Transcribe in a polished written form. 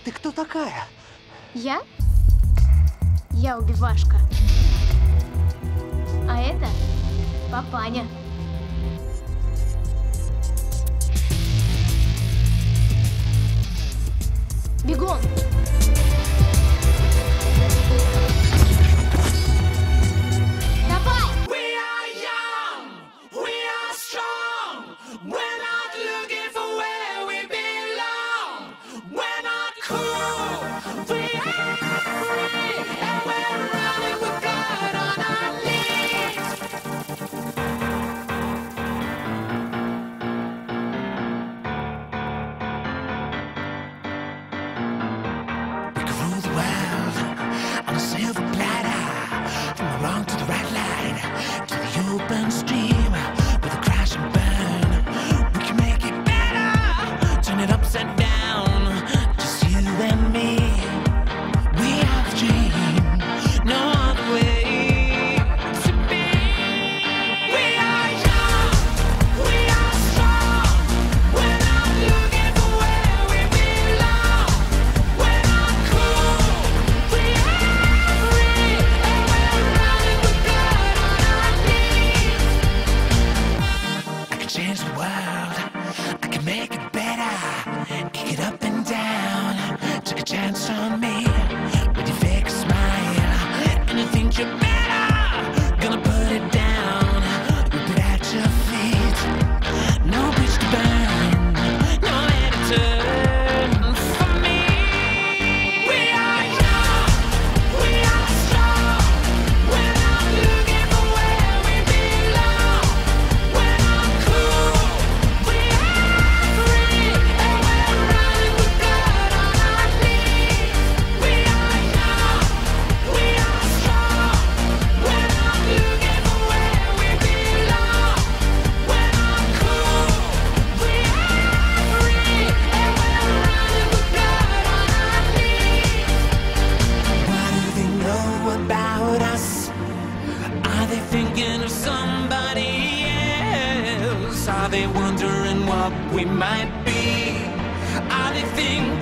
Ты кто такая? Я? Я убивашка. А это папаня. Бегом! Давай! Open stream with a crash and burn. We can make it better, turn it upside down. Just you and me. We have a dream, no other way to be. We are young, we are strong. We're not looking for where we belong. We're not cool, we are free, and we're running with blood on our knees. I can change the world, I can make it better, kick it up and down. Take a chance on me with your fake smile, and you think you're better. Gonna put it down, whip it at your feet. No bridge to burn, nowhere to turn for me. We are young, we are strong. We're not looking for where we belong. We're not cool, we are free, and we're running with blood on our knees. We are young, we are strong. We're not looking for where we belong. We're not cool, we are free, and we're running with blood on our knees. What do they know about us? Are they thinking of somebody else? Are they wondering what we might be? Are they thinking